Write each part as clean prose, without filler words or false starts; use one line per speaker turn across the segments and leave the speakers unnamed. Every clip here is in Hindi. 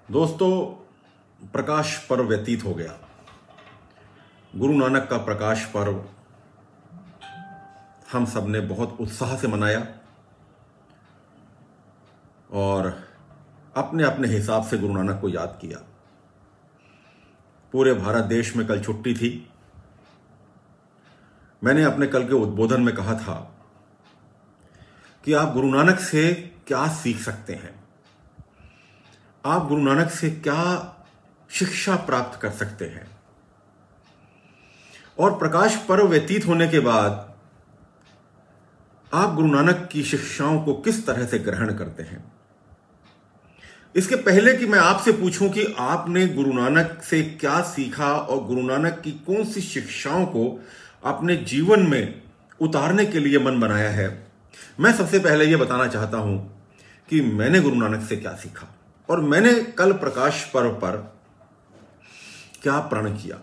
दोस्तों, प्रकाश पर्व व्यतीत हो गया। गुरु नानक का प्रकाश पर्व हम सब ने बहुत उत्साह से मनाया और अपने अपने हिसाब से गुरु नानक को याद किया। पूरे भारत देश में कल छुट्टी थी। मैंने अपने कल के उद्बोधन में कहा था कि आप गुरु नानक से क्या सीख सकते हैं, आप गुरु नानक से क्या शिक्षा प्राप्त कर सकते हैं। और प्रकाश पर्व व्यतीत होने के बाद आप गुरु नानक की शिक्षाओं को किस तरह से ग्रहण करते हैं। इसके पहले कि मैं आपसे पूछूं कि आपने गुरु नानक से क्या सीखा और गुरु नानक की कौन सी शिक्षाओं को अपने जीवन में उतारने के लिए मन बनाया है, मैं सबसे पहले यह बताना चाहता हूं कि मैंने गुरु नानक से क्या सीखा और मैंने कल प्रकाश पर्व पर क्या प्रण किया।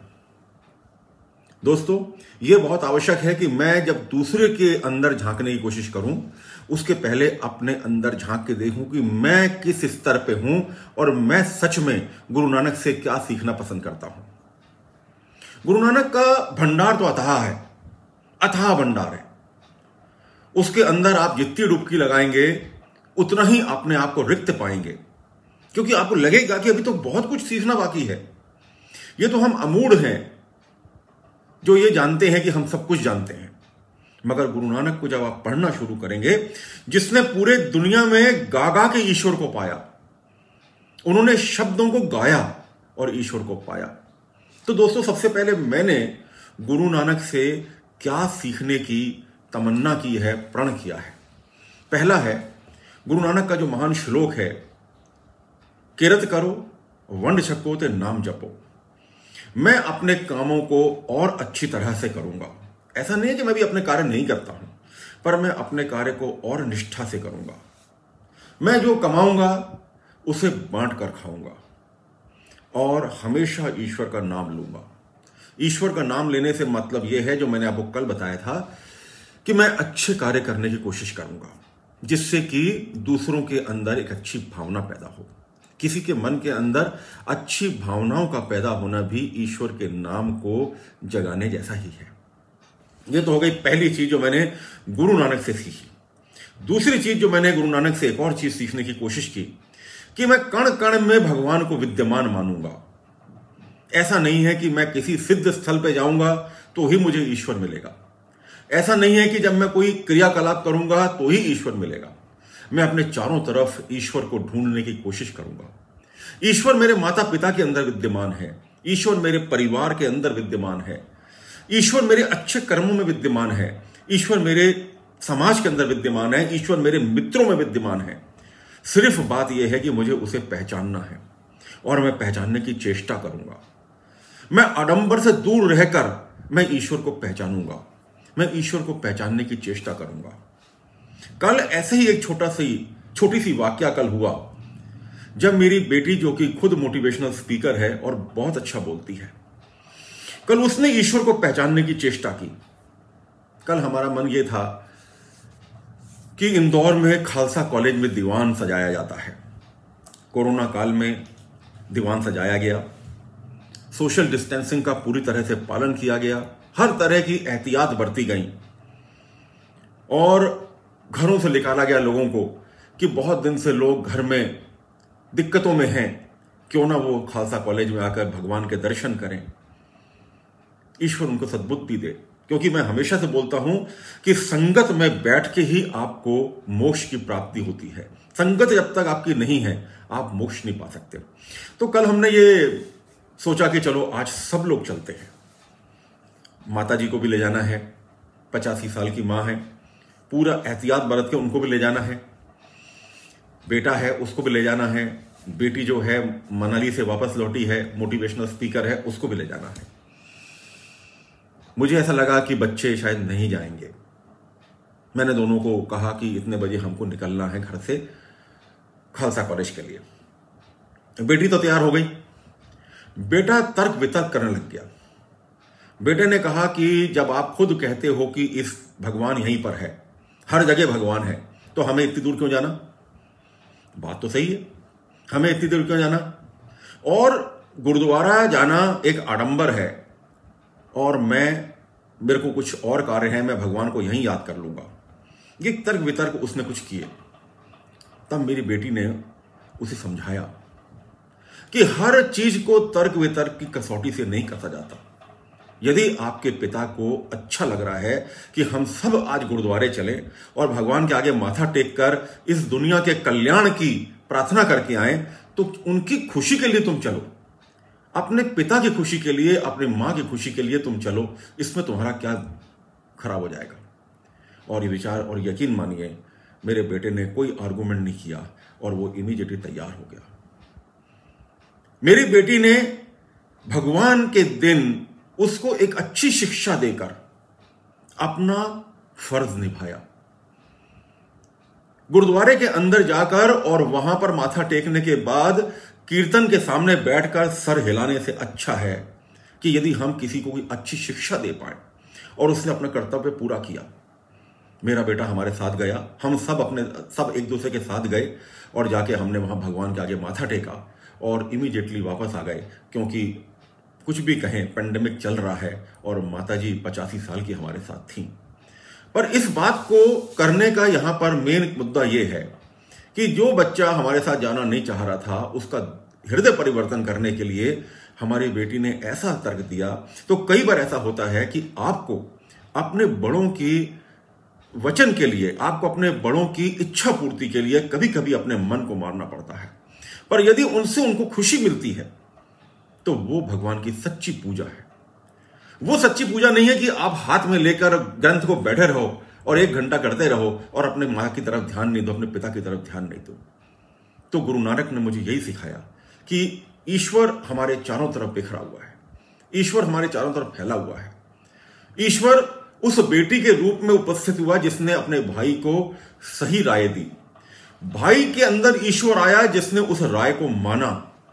दोस्तों, यह बहुत आवश्यक है कि मैं जब दूसरे के अंदर झांकने की कोशिश करूं, उसके पहले अपने अंदर झांक के देखूं कि मैं किस स्तर पे हूं और मैं सच में गुरु नानक से क्या सीखना पसंद करता हूं। गुरु नानक का भंडार तो अथाह है, अथाह भंडार है। उसके अंदर आप जितनी डुबकी लगाएंगे उतना ही अपने आप को रिक्त पाएंगे, क्योंकि आपको लगेगा कि अभी तो बहुत कुछ सीखना बाकी है। ये तो हम अमूढ़ हैं जो ये जानते हैं कि हम सब कुछ जानते हैं, मगर गुरु नानक को जब आप पढ़ना शुरू करेंगे, जिसने पूरे दुनिया में गा गा के ईश्वर को पाया, उन्होंने शब्दों को गाया और ईश्वर को पाया। तो दोस्तों, सबसे पहले मैंने गुरु नानक से क्या सीखने की तमन्ना की है, प्रण किया है। पहला है गुरु नानक का जो महान श्लोक है, किरत करो वंड छको ते नाम जपो। मैं अपने कामों को और अच्छी तरह से करूंगा। ऐसा नहीं है कि मैं भी अपने कार्य नहीं करता हूं, पर मैं अपने कार्य को और निष्ठा से करूंगा। मैं जो कमाऊंगा उसे बांट कर खाऊंगा और हमेशा ईश्वर का नाम लूंगा। ईश्वर का नाम लेने से मतलब यह है, जो मैंने आपको कल बताया था, कि मैं अच्छे कार्य करने की कोशिश करूंगा, जिससे कि दूसरों के अंदर एक अच्छी भावना पैदा हो। किसी के मन के अंदर अच्छी भावनाओं का पैदा होना भी ईश्वर के नाम को जगाने जैसा ही है। यह तो हो गई पहली चीज जो मैंने गुरु नानक से सीखी। दूसरी चीज जो मैंने गुरु नानक से एक और चीज सीखने की कोशिश की कि मैं कण कण में भगवान को विद्यमान मानूंगा। ऐसा नहीं है कि मैं किसी सिद्ध स्थल पे जाऊंगा तो ही मुझे ईश्वर मिलेगा। ऐसा नहीं है कि जब मैं कोई क्रियाकलाप करूंगा तो ही ईश्वर मिलेगा। मैं अपने चारों तरफ ईश्वर को ढूंढने की कोशिश करूंगा। ईश्वर मेरे माता पिता के अंदर विद्यमान है, ईश्वर मेरे परिवार के अंदर विद्यमान है, ईश्वर मेरे अच्छे कर्मों में विद्यमान है, ईश्वर मेरे समाज के अंदर विद्यमान है, ईश्वर मेरे मित्रों में विद्यमान है। सिर्फ बात यह है कि मुझे उसे पहचानना है और मैं पहचानने की चेष्टा करूंगा। मैं आडंबर से दूर रहकर मैं ईश्वर को पहचानूंगा, मैं ईश्वर को पहचानने की चेष्टा करूंगा। कल ऐसे ही एक छोटी सी वाकया कल हुआ, जब मेरी बेटी, जो कि खुद मोटिवेशनल स्पीकर है और बहुत अच्छा बोलती है, कल उसने ईश्वर को पहचानने की चेष्टा की। कल हमारा मन यह था कि इंदौर में खालसा कॉलेज में दीवान सजाया जाता है। कोरोना काल में दीवान सजाया गया, सोशल डिस्टेंसिंग का पूरी तरह से पालन किया गया, हर तरह की एहतियात बरती गई और घरों से निकाला गया लोगों को कि बहुत दिन से लोग घर में दिक्कतों में हैं, क्यों ना वो खालसा कॉलेज में आकर भगवान के दर्शन करें। ईश्वर उनको सद्बुद्धि दे, क्योंकि मैं हमेशा से बोलता हूं कि संगत में बैठ के ही आपको मोक्ष की प्राप्ति होती है। संगत जब तक आपकी नहीं है, आप मोक्ष नहीं पा सकते। तो कल हमने ये सोचा कि चलो आज सब लोग चलते हैं। माता जी को भी ले जाना है, 85 साल की मां है, पूरा एहतियात बरत के उनको भी ले जाना है। बेटा है, उसको भी ले जाना है। बेटी जो है मनाली से वापस लौटी है, मोटिवेशनल स्पीकर है, उसको भी ले जाना है। मुझे ऐसा लगा कि बच्चे शायद नहीं जाएंगे। मैंने दोनों को कहा कि इतने बजे हमको निकलना है घर से खालसा कॉलेज के लिए। बेटी तो तैयार हो गई, बेटा तर्क वितर्क करने लग गया। बेटे ने कहा कि जब आप खुद कहते हो कि इस भगवान यहीं पर है, हर जगह भगवान है, तो हमें इतनी दूर क्यों जाना? बात तो सही है, हमें इतनी दूर क्यों जाना? और गुरुद्वारा जाना एक आडंबर है और मेरे को कुछ और कार्य है, मैं भगवान को यहीं याद कर लूंगा। ये तर्क वितर्क उसने कुछ किए। तब मेरी बेटी ने उसे समझाया कि हर चीज को तर्क वितर्क की कसौटी से नहीं कसा जाता। यदि आपके पिता को अच्छा लग रहा है कि हम सब आज गुरुद्वारे चलें और भगवान के आगे माथा टेक कर इस दुनिया के कल्याण की प्रार्थना करके आए, तो उनकी खुशी के लिए तुम चलो, अपने पिता की खुशी के लिए, अपनी मां की खुशी के लिए तुम चलो। इसमें तुम्हारा क्या खराब हो जाएगा। और ये विचार, और यकीन मानिए मेरे बेटे ने कोई आर्गुमेंट नहीं किया और वो इमीडिएटली तैयार हो गया। मेरी बेटी ने भगवान के दिन उसको एक अच्छी शिक्षा देकर अपना फर्ज निभाया। गुरुद्वारे के अंदर जाकर और वहां पर माथा टेकने के बाद कीर्तन के सामने बैठकर सर हिलाने से अच्छा है कि यदि हम किसी को कोई अच्छी शिक्षा दे पाए। और उसने अपना कर्तव्य पूरा किया। मेरा बेटा हमारे साथ गया, हम सब एक दूसरे के साथ गए और जाके हमने वहां भगवान के आगे माथा टेका और इमीडिएटली वापस आ गए। क्योंकि कुछ भी कहें, पेंडेमिक चल रहा है और माताजी 85 साल की हमारे साथ थी। पर इस बात को करने का यहां पर मेन मुद्दा यह है कि जो बच्चा हमारे साथ जाना नहीं चाह रहा था, उसका हृदय परिवर्तन करने के लिए हमारी बेटी ने ऐसा तर्क दिया। तो कई बार ऐसा होता है कि आपको अपने बड़ों की वचन के लिए, आपको अपने बड़ों की इच्छा पूर्ति के लिए कभी कभी अपने मन को मारना पड़ता है। पर यदि उनसे उनको खुशी मिलती है तो वो भगवान की सच्ची पूजा है। वो सच्ची पूजा नहीं है कि आप हाथ में लेकर ग्रंथ को बैठे रहो और 1 घंटा करते रहो और अपने मां की तरफ ध्यान नहीं दो, अपने पिता की तरफ ध्यान नहीं दो। तो गुरु नानक ने मुझे यही सिखाया कि ईश्वर हमारे चारों तरफ बिखरा हुआ है, ईश्वर हमारे चारों तरफ फैला हुआ है। ईश्वर उस बेटी के रूप में उपस्थित हुआ जिसने अपने भाई को सही राय दी। भाई के अंदर ईश्वर आया जिसने उस राय को माना।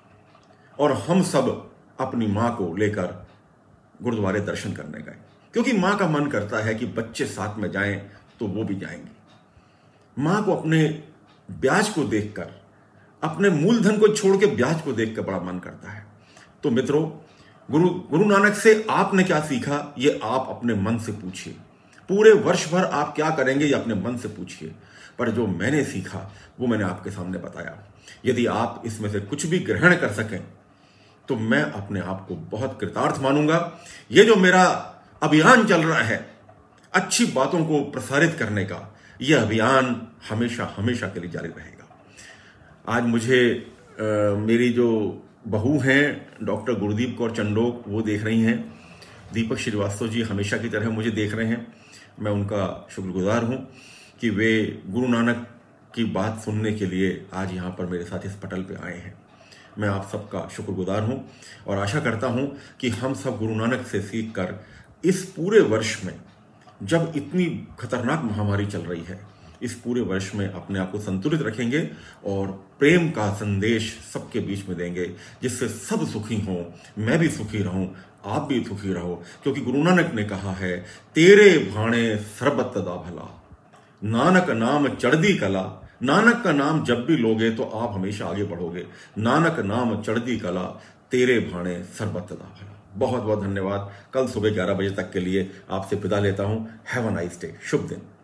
और हम सब अपनी मां को लेकर गुरुद्वारे दर्शन करने गए, क्योंकि मां का मन करता है कि बच्चे साथ में जाएं तो वो भी जाएंगे। मां को अपने ब्याज को देखकर, अपने मूलधन को छोड़ के ब्याज को देखकर बड़ा मन करता है। तो मित्रों, गुरु नानक से आपने क्या सीखा, ये आप अपने मन से पूछिए। पूरे वर्ष भर आप क्या करेंगे, ये अपने मन से पूछिए। पर जो मैंने सीखा वो मैंने आपके सामने बताया। यदि आप इसमें से कुछ भी ग्रहण कर सकें तो मैं अपने आप को बहुत कृतार्थ मानूंगा। ये जो मेरा अभियान चल रहा है अच्छी बातों को प्रसारित करने का, यह अभियान हमेशा हमेशा के लिए जारी रहेगा। आज मुझे मेरी जो बहू हैं डॉक्टर गुरदीप कौर चंडोक, वो देख रही हैं। दीपक श्रीवास्तव जी हमेशा की तरह मुझे देख रहे हैं। मैं उनका शुक्रगुजार हूं कि वे गुरु नानक की बात सुनने के लिए आज यहाँ पर मेरे साथ इस पटल पे आए हैं। मैं आप सबका शुक्रगुजार हूं और आशा करता हूं कि हम सब गुरु नानक से सीख कर इस पूरे वर्ष में, जब इतनी खतरनाक महामारी चल रही है, इस पूरे वर्ष में अपने आप को संतुलित रखेंगे और प्रेम का संदेश सबके बीच में देंगे, जिससे सब सुखी हों, मैं भी सुखी रहूं, आप भी सुखी रहो। क्योंकि गुरु नानक ने कहा है, तेरे भाणे सरबत दा भला, नानक नाम चढ़दी कला। नानक का नाम जब भी लोगे तो आप हमेशा आगे बढ़ोगे। नानक नाम चढ़दी कला, तेरे भाणे सरबत दा भला। बहुत बहुत धन्यवाद। कल सुबह 11 बजे तक के लिए आपसे विदा लेता हूं। Have a nice day. शुभ दिन।